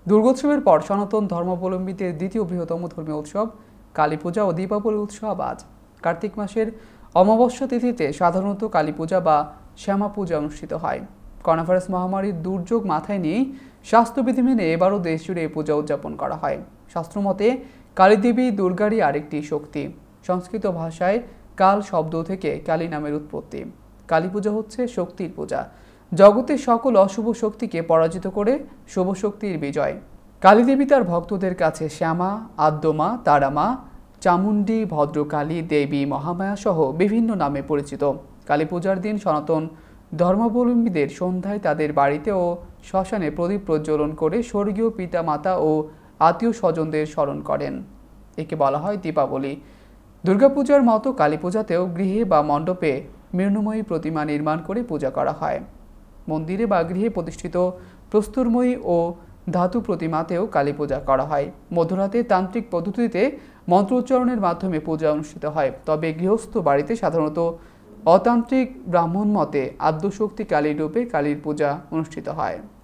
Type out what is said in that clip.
দুর্গোৎসবের পর সনাতন ধর্মাবলম্বীদের দ্বিতীয় বৃহত্তম ধর্মীয় উৎসব কালী পূজা ও দীপাবলি উৎসব আজ। কার্তিক মাসের অমাবস্যা তিথিতে সাধারণত কালী পূজা বা শ্যামা পূজা অনুষ্ঠিত হয়। করোনাভাইরাস মহামারীর দুর্যোগ মাথায় নিয়ে স্বাস্থ্যবিধি মেনে এবারও দেশজুড়ে এই পূজা উদযাপন করা হয়। শাস্ত্রমতে কালীদেবী দুর্গারই আরেকটি শক্তি। সংস্কৃত ভাষায় কাল শব্দ থেকে কালী নামের উৎপত্তি। কালী পূজা হচ্ছে শক্তির পূজা, জগতের সকল অশুভ শক্তিকে পরাজিত করে শুভ শক্তির বিজয়। কালীদেবী তার ভক্তদের কাছে শ্যামা, আদ্যমা, তারামা, চামুণ্ডী, ভদ্রকালী, দেবী, মহামায়া সহ বিভিন্ন নামে পরিচিত। কালী পূজার দিন সনাতন ধর্মাবলম্বীদের সন্ধ্যায় তাদের বাড়িতে ও শ্মশানে প্রদীপ প্রজ্বলন করে স্বর্গীয় পিতা মাতা ও আত্মীয় স্বজনদের স্মরণ করেন। একে বলা হয় দীপাবলি। দুর্গাপূজার মতো কালী পূজাতেও গৃহে বা মণ্ডপে মৃন্ময়ী প্রতিমা নির্মাণ করে পূজা করা হয়। মন্দিরে বা গৃহে প্রতিষ্ঠিত প্রস্তরময়ী ও ধাতু প্রতিমাতেও কালী পূজা করা হয়। মধ্যরাতে তান্ত্রিক পদ্ধতিতে মন্ত্র উচ্চারণের মাধ্যমে পূজা অনুষ্ঠিত হয়। তবে গৃহস্থ বাড়িতে সাধারণত অতান্ত্রিক ব্রাহ্মণ মতে আদ্যশক্তি কালীর রূপে কালীর পূজা অনুষ্ঠিত হয়।